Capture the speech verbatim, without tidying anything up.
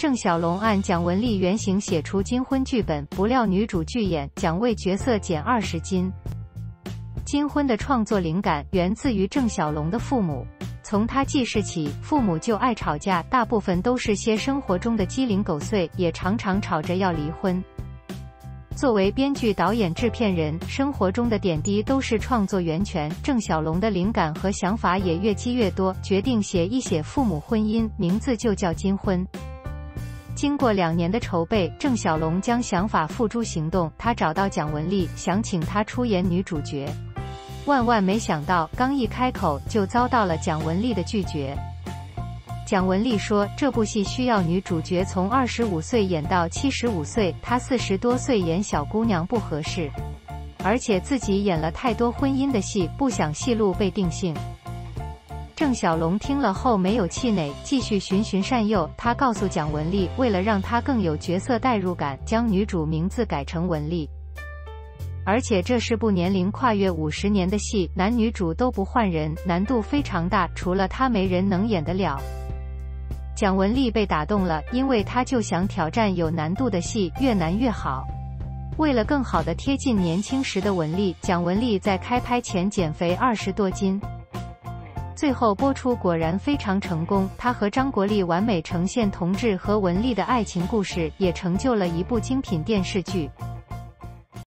郑晓龙按蒋雯丽原型写出金婚剧本，不料女主拒演，蒋为角色减二十斤。金婚的创作灵感源自于郑晓龙的父母。从他记事起，父母就爱吵架，大部分都是些生活中的鸡零狗碎，也常常吵着要离婚。作为编剧、导演、制片人，生活中的点滴都是创作源泉。郑晓龙的灵感和想法也越积越多，决定写一写父母婚姻，名字就叫《金婚》。经过两年的筹备，郑晓龙将想法付诸行动。他找到蒋雯丽，想请她出演女主角。万万没想到，刚一开口就遭到了蒋雯丽的拒绝。蒋雯丽说，这部戏需要女主角从二十五岁演到七十五岁，她四十多岁演小姑娘不合适，而且自己演了太多婚姻的戏，不想戏路被定性。郑晓龙听了后没有气馁，继续循循善诱。他告诉蒋雯丽，为了让她更有角色代入感，将女主名字改成雯丽。而且这是部年龄跨越五十年的戏，男女主都不换人，难度非常大，除了她没人能演得了。蒋雯丽被打动了，因为她就想挑战有难度的戏，越难越好。为了更好地贴近年轻时的雯丽，蒋雯丽在开拍前减肥二十多斤。最后播出果然非常成功，她和张国立完美呈现同志和雯丽的爱情故事，也成就了一部精品电视剧。